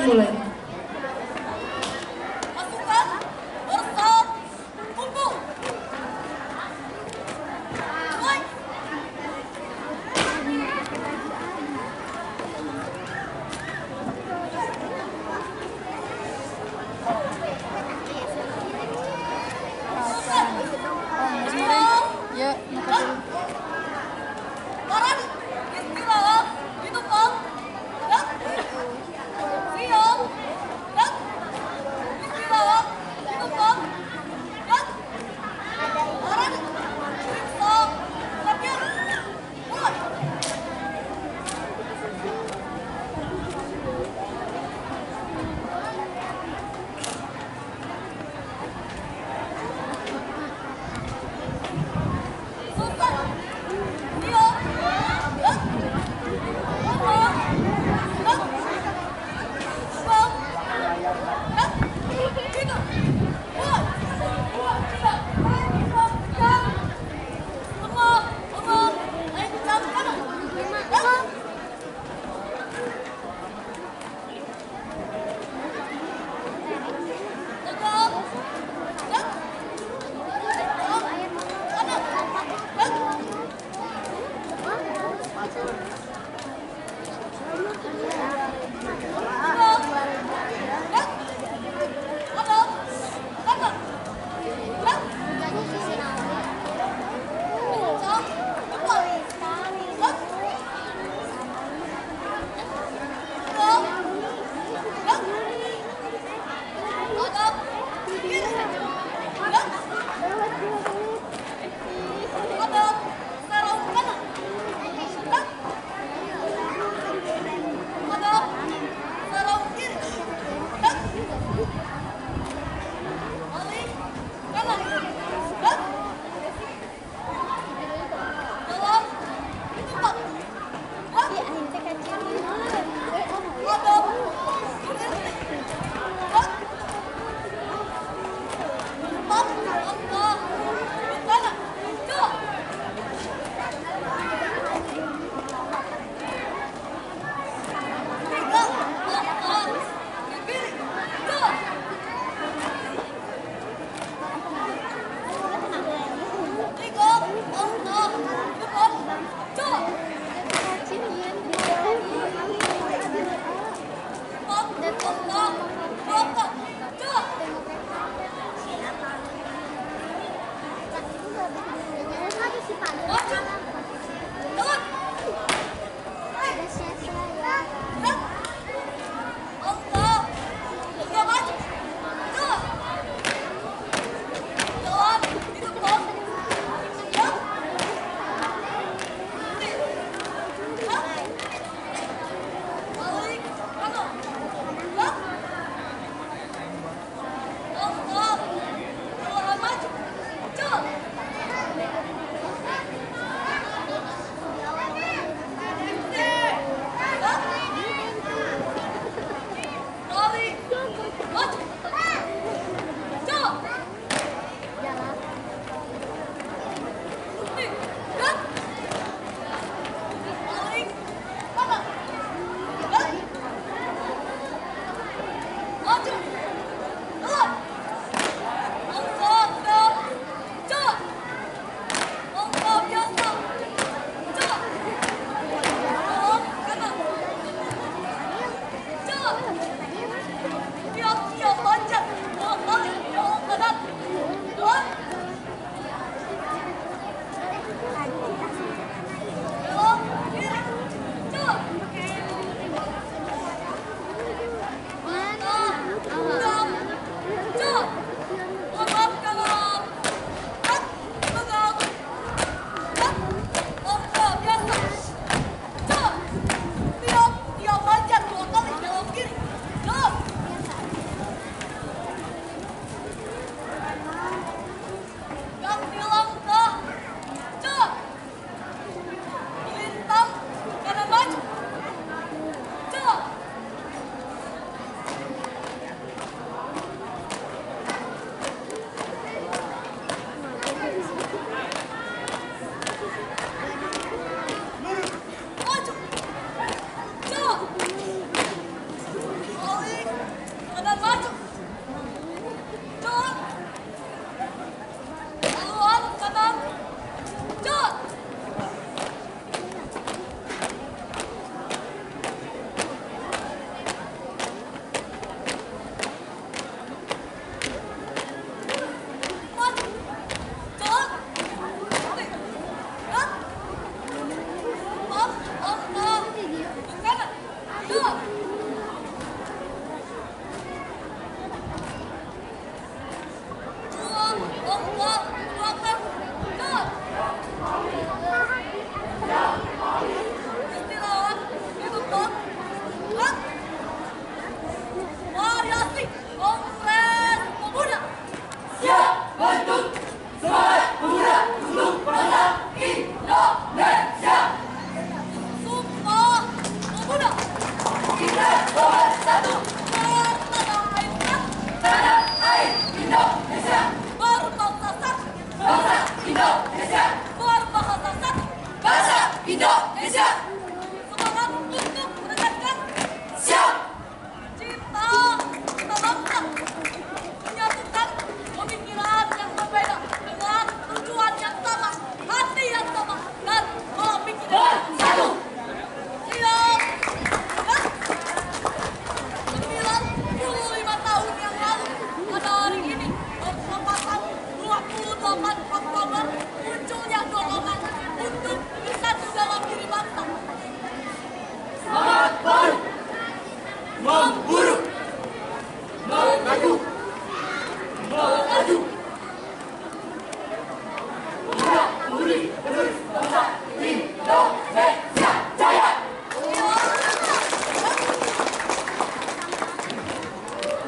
mulai. Pasukan bersam kumpul. Mulai. Ya, Laran, istirahat di tempat. Dan siap. Dan istirahat di tempat. Dan Laran, periksa latihan. Mulai. Sultan, siap. Dan Umar. Dan Bang. Dan tiga. Mulai. Dua, tiga. Dan Umar. Kencang kanan. Dan tegak. Dan kanan. Dan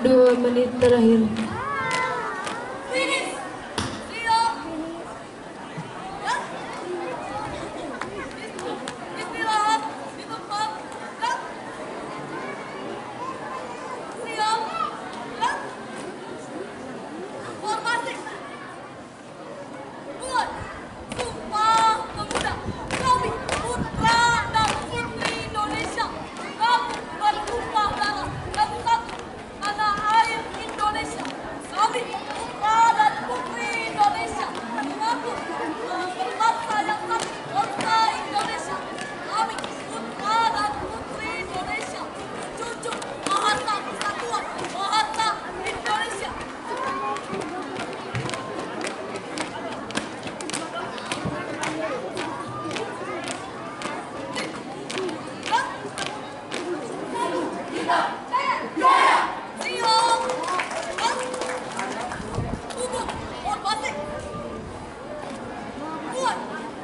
2 menit terakhir. Finish. Rio. Ya. Istirahat di tempat. Ya. Rio. Ya. Formasi. Buat Sumpah Pemuda. Kami putra dan putri Indonesia. Kami bertumpah darah dan satu tanah air Indonesia. Kami putra dan putri Indonesia. Mengaku berbangsa yang satu, bangsa Indonesia. Kami putra dan putri Indonesia. Junjung bahasa persatuan, bahasa Indonesia. Rio. Ubud. Formasi. Buat.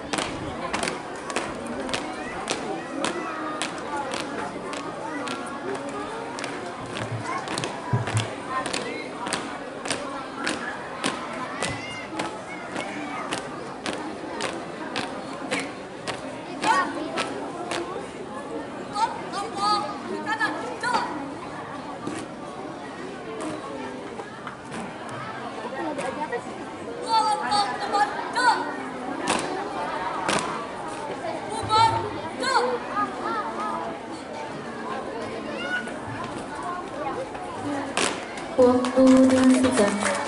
Buat tanpa di kanan. Jalan. Dua langkah ke depan, jalan. Bubar, jalan. Waktu dihentikan.